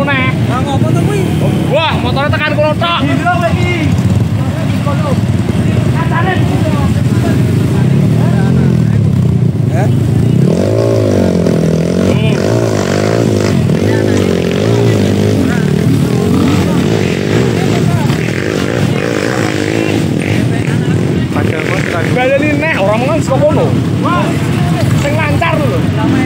nih. Lah ngopo to kuwi? Wah, motornya tekan kulo tok. Gila kowe iki. Baleni nek orang mengan saka kono. Sing lancar lho.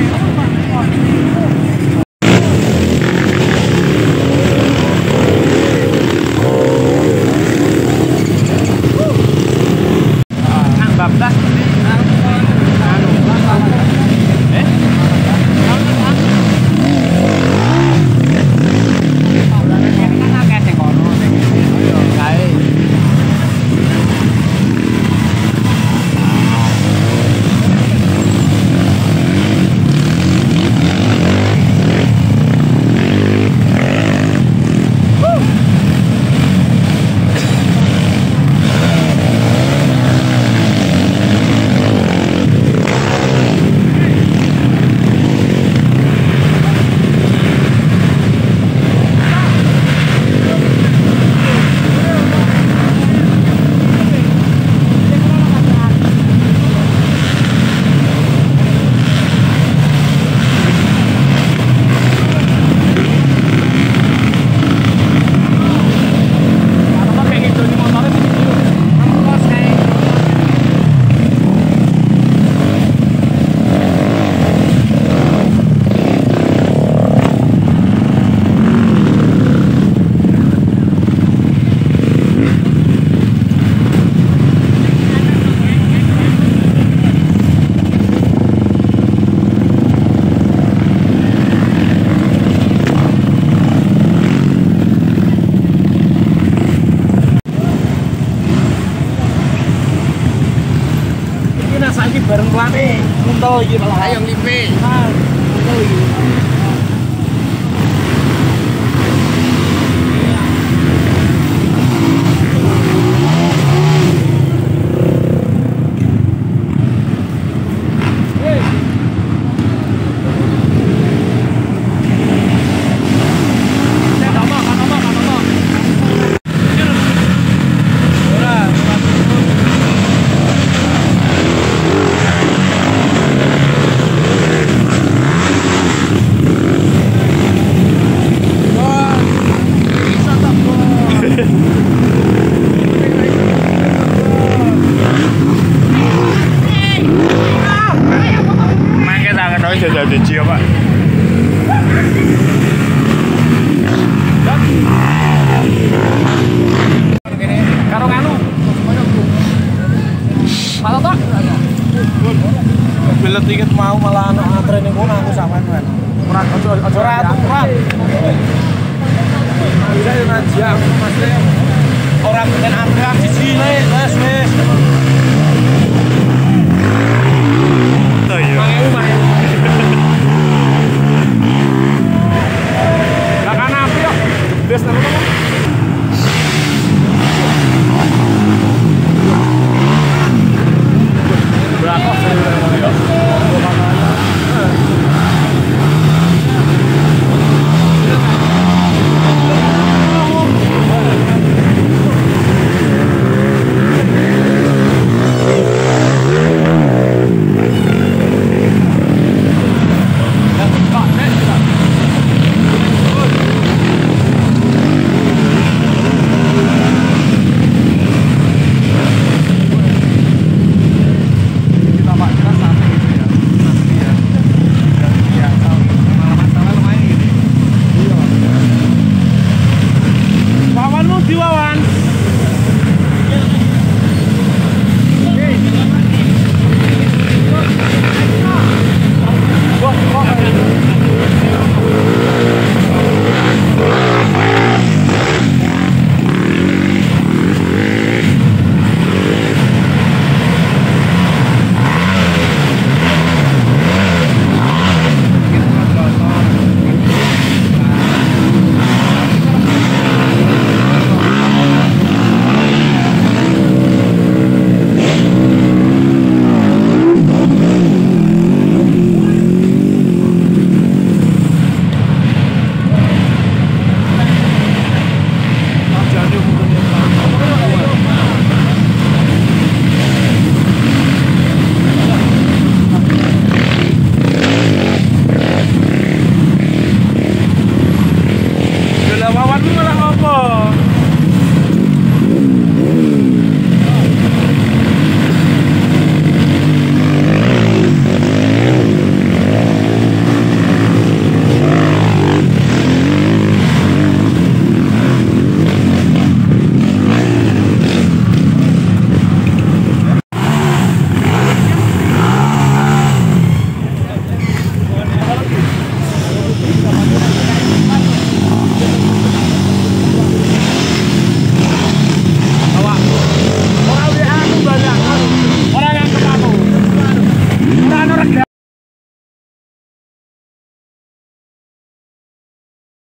Saiki bareng klane muntel iki malah. Ayo nglimpe. Nah, muntel iki. Jadi cio Pak. Karo nganu. Malah tok. Belet tiket mau malah ana antre ning kono aku sampean kan. Ora aja. Bisa yo aja Mas. Ora mungkin antrean siji wis. Oh iya. Des nang kono. Berapa Lawanmu malah apa?